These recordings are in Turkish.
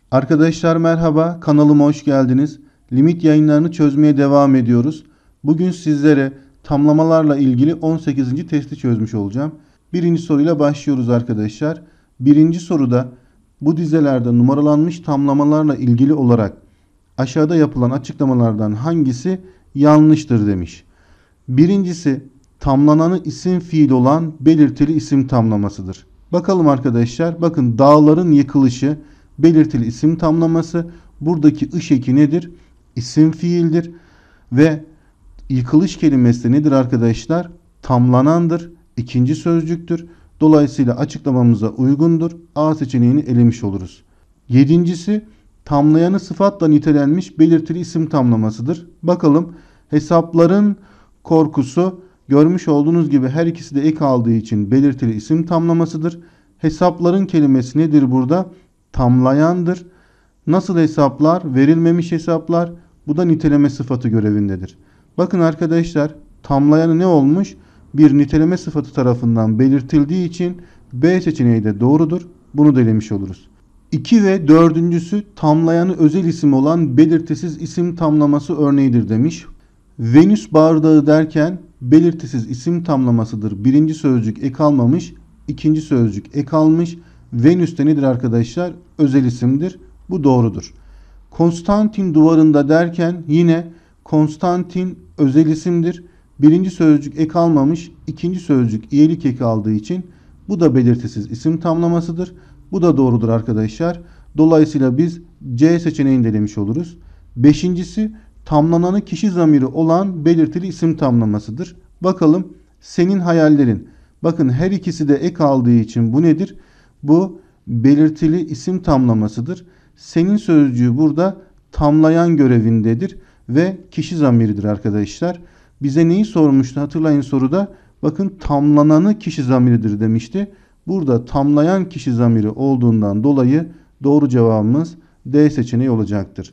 Arkadaşlar merhaba, kanalıma hoş geldiniz. Limit yayınlarını çözmeye devam ediyoruz. Bugün sizlere tamlamalarla ilgili 18. testi çözmüş olacağım. Birinci soruyla başlıyoruz arkadaşlar. Birinci soruda bu dizelerde numaralanmış tamlamalarla ilgili olarak aşağıda yapılan açıklamalardan hangisi yanlıştır demiş. Birincisi, tamlananı isim fiil olan belirtili isim tamlamasıdır. Bakalım arkadaşlar, bakın dağların yıkılışı belirtili isim tamlaması. Buradaki ış eki nedir? İsim fiildir ve yıkılış kelimesi de nedir arkadaşlar? Tamlanandır. İkinci sözcüktür. Dolayısıyla açıklamamıza uygundur. A seçeneğini elemiş oluruz. Yedincisi, tamlayanı sıfatla nitelenmiş belirtili isim tamlamasıdır. Bakalım, hesapların korkusu görmüş olduğunuz gibi her ikisi de ek aldığı için belirtili isim tamlamasıdır. Hesapların kelimesi nedir burada? Tamlayandır. Nasıl hesaplar? Verilmemiş hesaplar. Bu da niteleme sıfatı görevindedir. Bakın arkadaşlar, tamlayanı ne olmuş? Bir niteleme sıfatı tarafından belirtildiği için B seçeneği de doğrudur. Bunu da elemiş oluruz. 2 ve dördüncüsü tamlayanı özel isim olan belirtisiz isim tamlaması örneğidir demiş. Venüs bardağı derken belirtisiz isim tamlamasıdır. Birinci sözcük ek almamış, ikinci sözcük ek almış. Venüs de nedir arkadaşlar? Özel isimdir. Bu doğrudur. Konstantin duvarında derken yine Konstantin özel isimdir. Birinci sözcük ek almamış, ikinci sözcük iyelik eki aldığı için bu da belirtisiz isim tamlamasıdır. Bu da doğrudur arkadaşlar. Dolayısıyla biz C seçeneğini de elemiş oluruz. Beşincisi, tamlananı kişi zamiri olan belirtili isim tamlamasıdır. Bakalım, senin hayallerin. Bakın her ikisi de ek aldığı için bu nedir? Bu belirtili isim tamlamasıdır. Senin sözcüğü burada tamlayan görevindedir ve kişi zamiridir arkadaşlar. Bize neyi sormuştu hatırlayın soruda. Bakın, tamlananı kişi zamiridir demişti. Burada tamlayan kişi zamiri olduğundan dolayı doğru cevabımız D seçeneği olacaktır.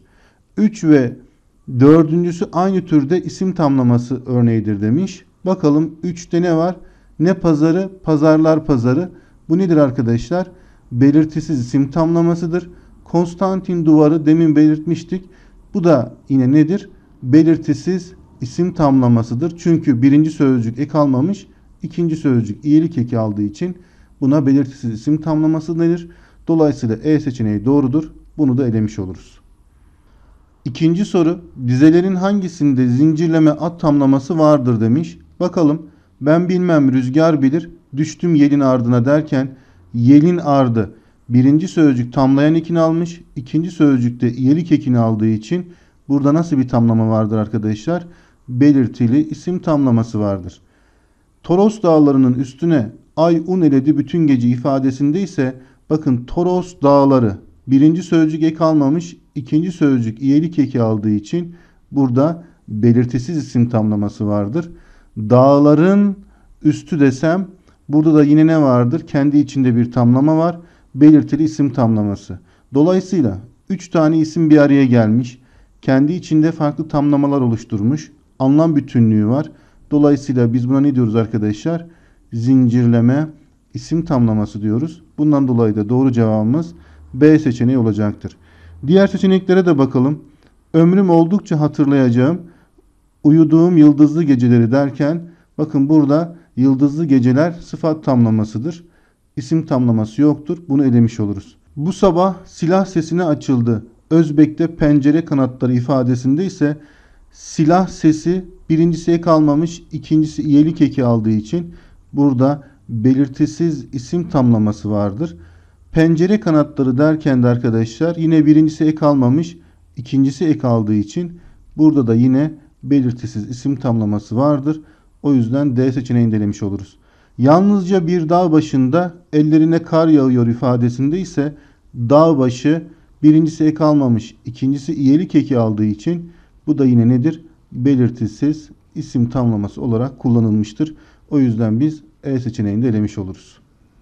3 ve dördüncüsü aynı türde isim tamlaması örneğidir demiş. Bakalım 3'te ne var? Ne pazarı? Pazarlar pazarı. Bu nedir arkadaşlar? Belirtisiz isim tamlamasıdır. Konstantin duvarı demin belirtmiştik. Bu da yine nedir? Belirtisiz isim tamlamasıdır. Çünkü birinci sözcük ek almamış, ikinci sözcük iyelik eki aldığı için buna belirtisiz isim tamlaması denir. Dolayısıyla E seçeneği doğrudur. Bunu da elemiş oluruz. İkinci soru, dizelerin hangisinde zincirleme ad tamlaması vardır demiş. Bakalım, ben bilmem rüzgar bilir, düştüm yelin ardına derken yelin ardı birinci sözcük tamlayan ekini almış, ikinci sözcükte iyelik ekini aldığı için burada nasıl bir tamlama vardır arkadaşlar? Belirtili isim tamlaması vardır. Toros dağlarının üstüne ay un eledi bütün gece ifadesinde ise bakın, Toros dağları birinci sözcük ek almamış, ikinci sözcük iyelik eki aldığı için burada belirtisiz isim tamlaması vardır. Dağların üstü desem burada da yine ne vardır? Kendi içinde bir tamlama var. Belirtili isim tamlaması. Dolayısıyla 3 tane isim bir araya gelmiş. Kendi içinde farklı tamlamalar oluşturmuş. Anlam bütünlüğü var. Dolayısıyla biz buna ne diyoruz arkadaşlar? Zincirleme isim tamlaması diyoruz. Bundan dolayı da doğru cevabımız B seçeneği olacaktır. Diğer seçeneklere de bakalım. Ömrüm oldukça hatırlayacağım uyuduğum yıldızlı geceleri derken bakın, burada yıldızlı geceler sıfat tamlamasıdır. İsim tamlaması yoktur. Bunu elemiş oluruz. Bu sabah silah sesine açıldı. Özbek'te pencere kanatları ifadesinde ise silah sesi birincisi ek almamış, ikincisi iyelik eki aldığı için burada belirtisiz isim tamlaması vardır. Pencere kanatları derken de arkadaşlar yine birincisi ek almamış, ikincisi ek aldığı için burada da yine belirtisiz isim tamlaması vardır. O yüzden D seçeneğini denemiş oluruz. Yalnızca bir dağ başında ellerine kar yağıyor ifadesinde ise dağ başı birincisi ek almamış, ikincisi iyelik eki aldığı için bu da yine nedir? Belirtisiz isim tamlaması olarak kullanılmıştır. O yüzden biz E seçeneğini de elemiş oluruz.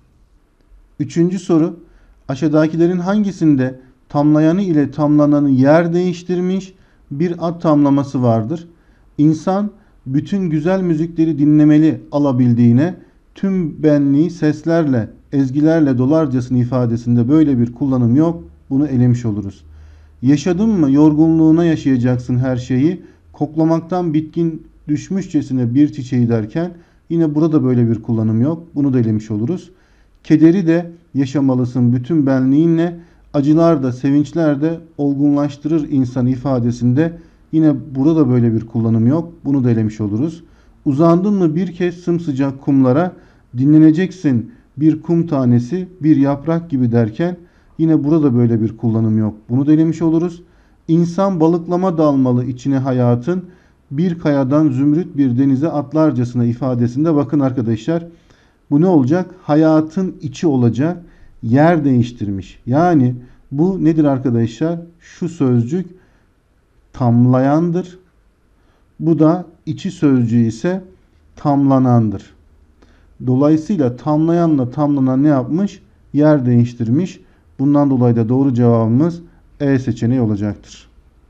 Üçüncü soru, aşağıdakilerin hangisinde tamlayanı ile tamlananı yer değiştirmiş bir ad tamlaması vardır? İnsan bütün güzel müzikleri dinlemeli alabildiğine tüm benliği seslerle, ezgilerle dolarcasına ifadesinde böyle bir kullanım yok. Bunu elemiş oluruz. Yaşadın mı yorgunluğuna yaşayacaksın her şeyi. Koklamaktan bitkin düşmüşçesine bir çiçeği derken yine burada böyle bir kullanım yok. Bunu da elemiş oluruz. Kederi de yaşamalısın bütün benliğinle. Acılar da sevinçler de olgunlaştırır insan ifadesinde yine burada da böyle bir kullanım yok. Bunu da elemiş oluruz. Uzandın mı bir kez sımsıcak kumlara dinleneceksin bir kum tanesi bir yaprak gibi derken yine burada böyle bir kullanım yok. Bunu da elemiş oluruz. İnsan balıklama dalmalı içine hayatın bir kayadan zümrüt bir denize atlarcasına ifadesinde bakın arkadaşlar. Bu ne olacak? Hayatın içi olacak. Yer değiştirmiş. Yani bu nedir arkadaşlar? Şu sözcük tamlayandır. Bu da içi sözcüğü ise tamlanandır. Dolayısıyla tamlayanla tamlanan ne yapmış? Yer değiştirmiş. Bundan dolayı da doğru cevabımız E seçeneği olacaktır.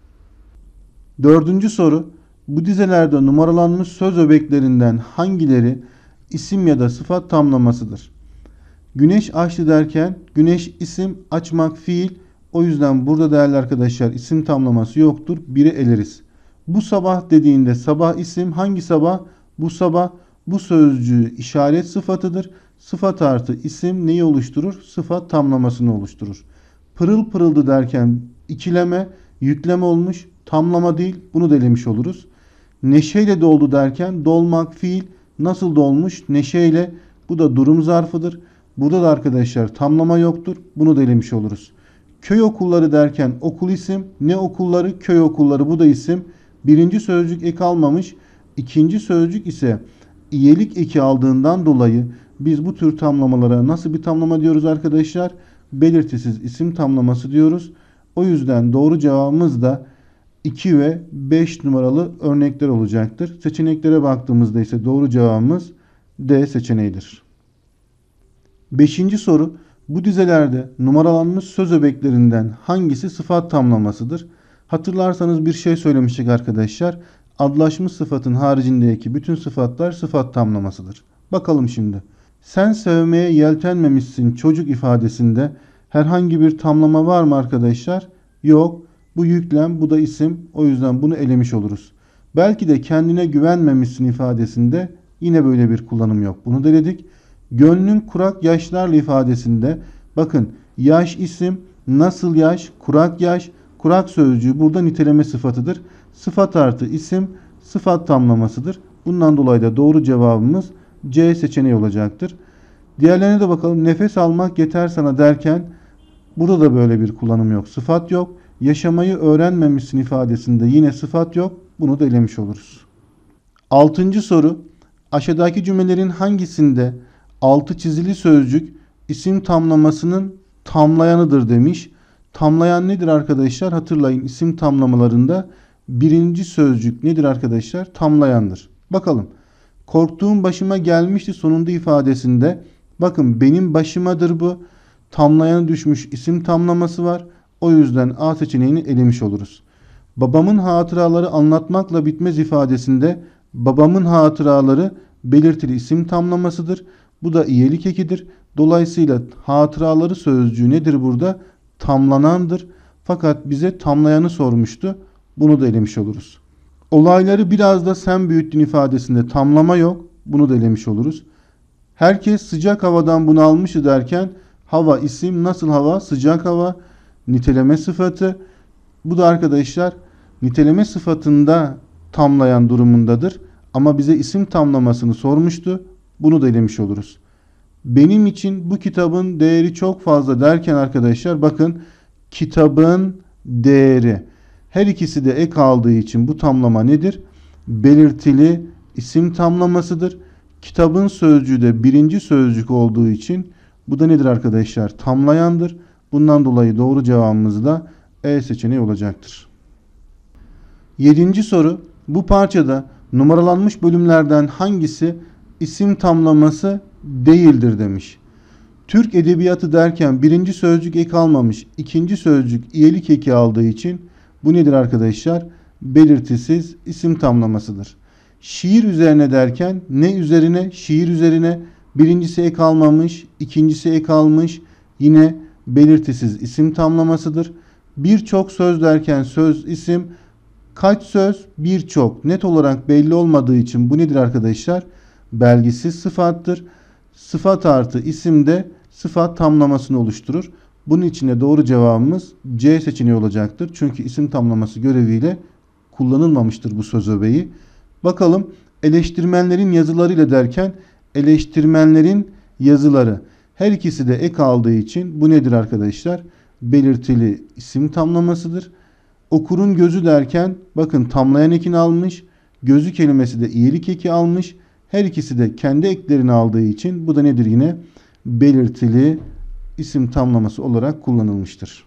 Dördüncü soru. Bu dizelerde numaralanmış söz öbeklerinden hangileri isim ya da sıfat tamlamasıdır? Güneş açtı derken güneş isim, açmak fiil. O yüzden burada değerli arkadaşlar isim tamlaması yoktur. Biri eleriz. Bu sabah dediğinde sabah isim. Hangi sabah? Bu sabah. Bu sözcüğü işaret sıfatıdır. Sıfat artı isim neyi oluşturur? Sıfat tamlamasını oluşturur. Pırıl pırıldı derken ikileme, yükleme olmuş. Tamlama değil. Bunu da elemiş oluruz. Neşeyle doldu derken dolmak fiil. Nasıl dolmuş? Neşeyle. Bu da durum zarfıdır. Burada da arkadaşlar tamlama yoktur. Bunu da elemiş oluruz. Köy okulları derken okul isim. Ne okulları? Köy okulları. Bu da isim. Birinci sözcük ek almamış. İkinci sözcük ise iyelik eki aldığından dolayı biz bu tür tamlamalara nasıl bir tamlama diyoruz arkadaşlar? Belirtisiz isim tamlaması diyoruz. O yüzden doğru cevabımız da 2 ve 5 numaralı örnekler olacaktır. Seçeneklere baktığımızda ise doğru cevabımız D seçeneğidir. Beşinci soru. Bu dizelerde numaralanmış söz öbeklerinden hangisi sıfat tamlamasıdır? Hatırlarsanız bir şey söylemiştik arkadaşlar. Adlaşmış sıfatın haricindeki bütün sıfatlar sıfat tamlamasıdır. Bakalım şimdi. Sen sevmeye yeltenmemişsin çocuk ifadesinde herhangi bir tamlama var mı arkadaşlar? Yok. Bu yüklem, bu da isim. O yüzden bunu elemiş oluruz. Belki de kendine güvenmemişsin ifadesinde yine böyle bir kullanım yok. Bunu deledik. Gönlün kurak yaşlarla ifadesinde bakın yaş isim, nasıl yaş, kurak yaş, kurak sözcüğü burada niteleme sıfatıdır. Sıfat artı isim sıfat tamlamasıdır. Bundan dolayı da doğru cevabımız C seçeneği olacaktır. Diğerlerine de bakalım. Nefes almak yeter sana derken burada da böyle bir kullanım yok. Sıfat yok. Yaşamayı öğrenmemişsin ifadesinde yine sıfat yok. Bunu da elemiş oluruz. Altıncı soru. Aşağıdaki cümlelerin hangisinde altı çizili sözcük isim tamlamasının tamlayanıdır demiş. Tamlayan nedir arkadaşlar? Hatırlayın isim tamlamalarında birinci sözcük nedir arkadaşlar? Tamlayandır. Bakalım. Korktuğum başıma gelmişti sonunda ifadesinde. Bakın benim başımadır bu. Tamlayanı düşmüş isim tamlaması var. O yüzden A seçeneğini elemiş oluruz. Babamın hatıraları anlatmakla bitmez ifadesinde babamın hatıraları belirtili isim tamlamasıdır. Bu da iyelik ekidir. Dolayısıyla hatıraları sözcüğü nedir burada? Tamlanandır. Fakat bize tamlayanı sormuştu. Bunu da elemiş oluruz. Olayları biraz da sen büyüttün ifadesinde tamlama yok. Bunu da elemiş oluruz. Herkes sıcak havadan bunalmıştı derken hava isim nasıl hava? Sıcak hava. Niteleme sıfatı. Bu da arkadaşlar niteleme sıfatında tamlayan durumundadır. Ama bize isim tamlamasını sormuştu. Bunu da elemiş oluruz. Benim için bu kitabın değeri çok fazla derken arkadaşlar bakın kitabın değeri. Her ikisi de ek aldığı için bu tamlama nedir? Belirtili isim tamlamasıdır. Kitabın sözcüğü de birinci sözcük olduğu için bu da nedir arkadaşlar? Tamlayandır. Bundan dolayı doğru cevabımız da E seçeneği olacaktır. 7. soru. Bu parçada numaralanmış bölümlerden hangisi isim tamlaması değildir demiş. Türk edebiyatı derken birinci sözcük ek almamış, ikinci sözcük iyelik eki aldığı için bu nedir arkadaşlar? Belirtisiz isim tamlamasıdır. Şiir üzerine derken ne üzerine? Şiir üzerine. Birincisi ek almamış, ikincisi ek almış. Yine belirtisiz isim tamlamasıdır. Birçok söz derken söz isim, kaç söz? Birçok. Net olarak belli olmadığı için bu nedir arkadaşlar? Belgisiz sıfattır. Sıfat artı isim de sıfat tamlamasını oluşturur. Bunun için de doğru cevabımız C seçeneği olacaktır. Çünkü isim tamlaması göreviyle kullanılmamıştır bu söz öbeği. Bakalım eleştirmenlerin yazılarıyla derken eleştirmenlerin yazıları. Her ikisi de ek aldığı için bu nedir arkadaşlar? Belirtili isim tamlamasıdır. Okurun gözü derken bakın tamlayan ekini almış. Gözü kelimesi de iyilik eki almış. Her ikisi de kendi eklerini aldığı için bu da nedir yine? Belirtili isim tamlaması olarak kullanılmıştır.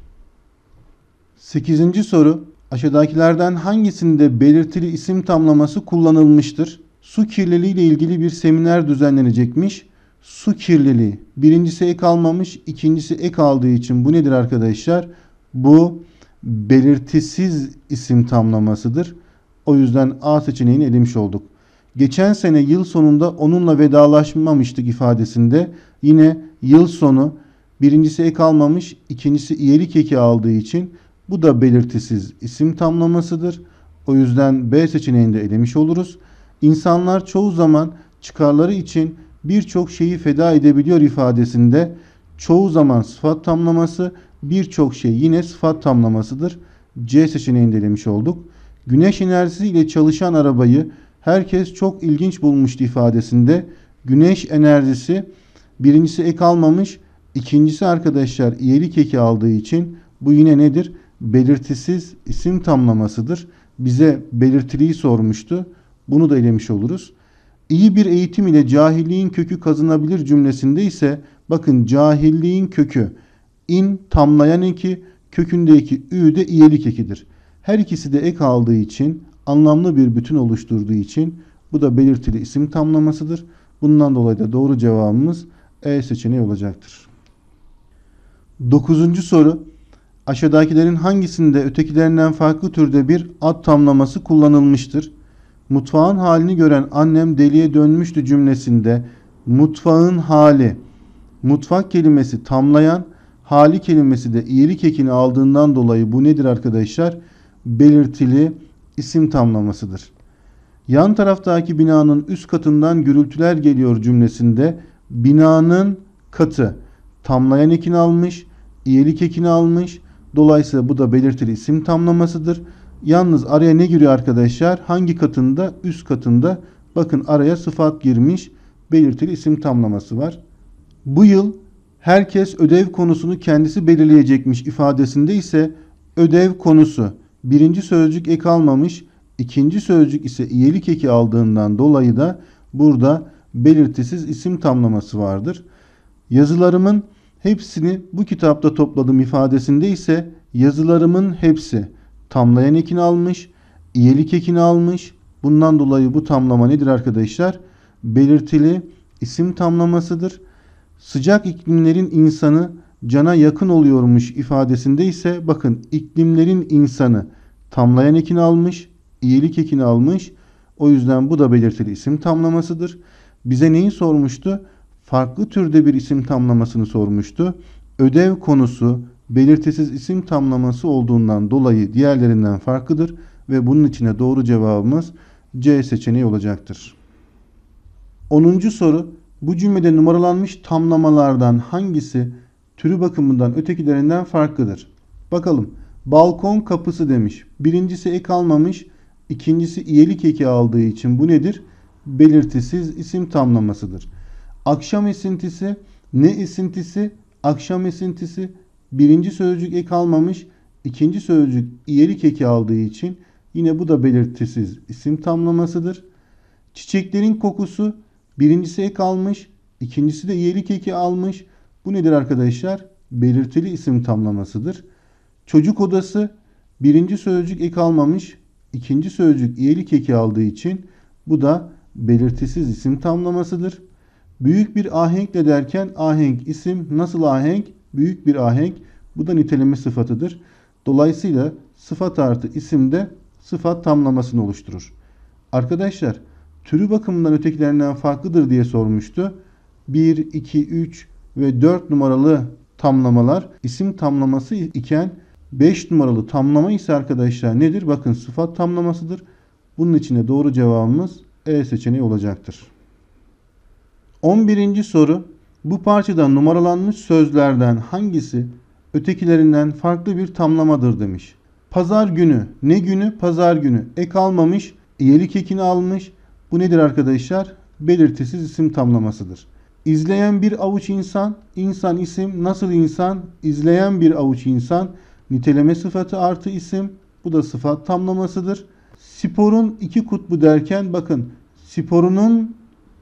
8. soru. Aşağıdakilerden hangisinde belirtili isim tamlaması kullanılmıştır? Su kirliliği ile ilgili bir seminer düzenlenecekmiş. Su kirliliği. Birincisi ek almamış, ikincisi ek aldığı için bu nedir arkadaşlar? Bu belirtisiz isim tamlamasıdır. O yüzden A seçeneğini elemiş olduk. Geçen sene yıl sonunda onunla vedalaşmamıştık ifadesinde yine yıl sonu birincisi ek almamış, ikincisi iyelik eki aldığı için bu da belirtisiz isim tamlamasıdır. O yüzden B seçeneğini de elemiş oluruz. İnsanlar çoğu zaman çıkarları için birçok şeyi feda edebiliyor ifadesinde çoğu zaman sıfat tamlaması, birçok şey yine sıfat tamlamasıdır. C seçeneğini de elemiş olduk. Güneş enerjisiyle çalışan arabayı herkes çok ilginç bulmuştu ifadesinde güneş enerjisi birincisi ek almamış, ikincisi arkadaşlar iyelik eki aldığı için bu yine nedir? Belirtisiz isim tamlamasıdır. Bize belirtiliyi sormuştu. Bunu da elemiş oluruz. İyi bir eğitim ile cahilliğin kökü kazınabilir cümlesinde ise bakın cahilliğin kökü in tamlayan eki, kökündeki ü de iyelik ekidir. Her ikisi de ek aldığı için anlamlı bir bütün oluşturduğu için bu da belirtili isim tamlamasıdır. Bundan dolayı da doğru cevabımız E seçeneği olacaktır. 9. soru. Aşağıdakilerin hangisinde ötekilerinden farklı türde bir ad tamlaması kullanılmıştır? Mutfağın halini gören annem deliye dönmüştü cümlesinde mutfağın hali, mutfak kelimesi tamlayan, hali kelimesi de iyilik ekini aldığından dolayı bu nedir arkadaşlar? Belirtili isim tamlamasıdır. Yan taraftaki binanın üst katından gürültüler geliyor cümlesinde binanın katı tamlayan ekini almış, iyilik ekini almış. Dolayısıyla bu da belirtili isim tamlamasıdır. Yalnız araya ne giriyor arkadaşlar? Hangi katında? Üst katında. Bakın araya sıfat girmiş. Belirtili isim tamlaması var. Bu yıl herkes ödev konusunu kendisi belirleyecekmiş ifadesinde ise ödev konusu birinci sözcük ek almamış, ikinci sözcük ise iyelik eki aldığından dolayı da burada belirtisiz isim tamlaması vardır. Yazılarımın hepsini bu kitapta topladım ifadesinde ise yazılarımın hepsi tamlayan ekini almış, iyelik ekini almış. Bundan dolayı bu tamlama nedir arkadaşlar? Belirtili isim tamlamasıdır. Sıcak iklimlerin insanı cana yakın oluyormuş ifadesinde ise bakın iklimlerin insanı tamlayan ekini almış, iyelik ekini almış. O yüzden bu da belirtili isim tamlamasıdır. Bize neyi sormuştu? Farklı türde bir isim tamlamasını sormuştu. Ödev konusu belirtisiz isim tamlaması olduğundan dolayı diğerlerinden farklıdır ve bunun içine doğru cevabımız C seçeneği olacaktır. 10. soru. Bu cümlede numaralanmış tamlamalardan hangisi türü bakımından ötekilerinden farklıdır? Bakalım. Balkon kapısı demiş. Birincisi ek almamış, ikincisi iyelik eki aldığı için bu nedir? Belirtisiz isim tamlamasıdır. Akşam esintisi, ne esintisi? Akşam esintisi. Birinci sözcük ek almamış, ikinci sözcük iyelik eki aldığı için yine bu da belirtisiz isim tamlamasıdır. Çiçeklerin kokusu, birincisi ek almış, ikincisi de iyelik eki almış. Bu nedir arkadaşlar? Belirtili isim tamlamasıdır. Çocuk odası, birinci sözcük ek almamış, ikinci sözcük iyelik eki aldığı için bu da belirtisiz isim tamlamasıdır. Büyük bir ahenkle derken ahenk isim, nasıl ahenk? Büyük bir ahenk. Bu da niteleme sıfatıdır. Dolayısıyla sıfat artı isim de sıfat tamlamasını oluşturur. Arkadaşlar türü bakımından ötekilerinden farklıdır diye sormuştu. 1, 2, 3 ve 4 numaralı tamlamalar isim tamlaması iken 5 numaralı tamlama ise arkadaşlar nedir? Bakın sıfat tamlamasıdır. Bunun için de doğru cevabımız E seçeneği olacaktır. 11. soru. Bu parçada numaralanmış sözlerden hangisi ötekilerinden farklı bir tamlamadır demiş. Pazar günü. Ne günü? Pazar günü. Ek almamış. İyelik ekini almış. Bu nedir arkadaşlar? Belirtisiz isim tamlamasıdır. İzleyen bir avuç insan. İnsan isim. Nasıl insan? İzleyen bir avuç insan. Niteleme sıfatı artı isim. Bu da sıfat tamlamasıdır. Sporun iki kutbu derken bakın sporunun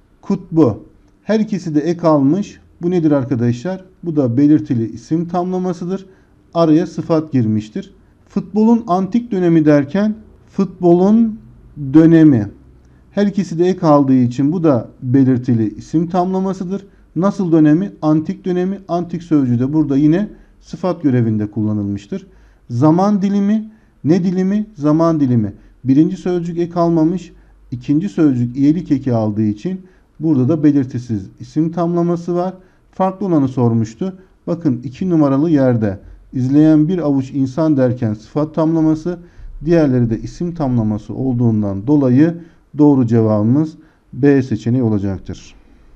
kutbu. Her ikisi de ek almış. Bu nedir arkadaşlar? Bu da belirtili isim tamlamasıdır. Araya sıfat girmiştir. Futbolun antik dönemi derken futbolun dönemi. Her ikisi de ek aldığı için bu da belirtili isim tamlamasıdır. Nasıl dönemi? Antik dönemi. Antik sözcüğü de burada yine sıfat görevinde kullanılmıştır. Zaman dilimi. Ne dilimi? Zaman dilimi. Birinci sözcük ek almamış. İkinci sözcük iyelik eki aldığı için burada da belirtisiz isim tamlaması var. Farklı olanı sormuştu. Bakın 2 numaralı yerde izleyen bir avuç insan derken sıfat tamlaması, diğerleri de isim tamlaması olduğundan dolayı doğru cevabımız B seçeneği olacaktır.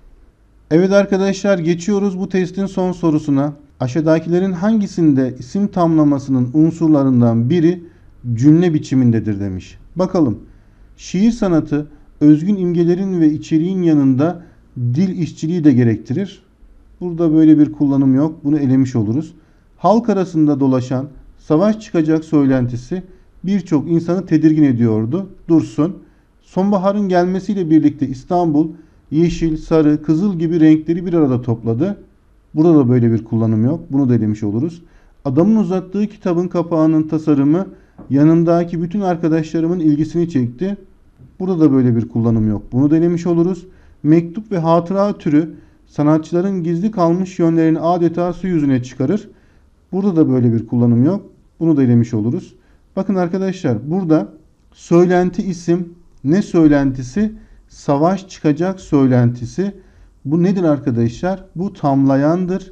Evet arkadaşlar, geçiyoruz bu testin son sorusuna. Aşağıdakilerin hangisinde isim tamlamasının unsurlarından biri cümle biçimindedir demiş. Bakalım. Şiir sanatı özgün imgelerin ve içeriğin yanında dil işçiliği de gerektirir. Burada böyle bir kullanım yok. Bunu elemiş oluruz. Halk arasında dolaşan savaş çıkacak söylentisi birçok insanı tedirgin ediyordu. Dursun. Sonbaharın gelmesiyle birlikte İstanbul yeşil, sarı, kızıl gibi renkleri bir arada topladı. Burada da böyle bir kullanım yok. Bunu da elemiş oluruz. Adamın uzattığı kitabın kapağının tasarımı yanımdaki bütün arkadaşlarımın ilgisini çekti. Burada da böyle bir kullanım yok. Bunu da elemiş oluruz. Mektup ve hatıra türü sanatçıların gizli kalmış yönlerini adeta su yüzüne çıkarır. Burada da böyle bir kullanım yok. Bunu da elemiş oluruz. Bakın arkadaşlar, burada söylenti isim. Ne söylentisi? Savaş çıkacak söylentisi. Bu nedir arkadaşlar? Bu tamlayandır.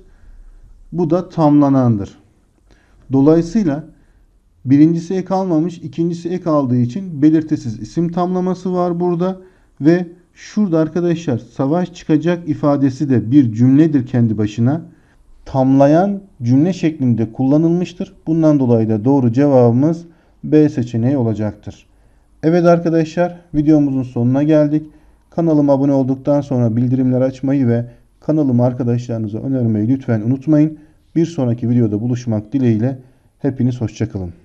Bu da tamlanandır. Dolayısıyla birincisi ek almamış, ikincisi ek aldığı için belirtisiz isim tamlaması var burada. Ve şurada arkadaşlar savaş çıkacak ifadesi de bir cümledir kendi başına. Tamlayan cümle şeklinde kullanılmıştır. Bundan dolayı da doğru cevabımız B seçeneği olacaktır. Evet arkadaşlar, videomuzun sonuna geldik. Kanalıma abone olduktan sonra bildirimleri açmayı ve kanalımı arkadaşlarınıza önermeyi lütfen unutmayın. Bir sonraki videoda buluşmak dileğiyle hepiniz hoşça kalın.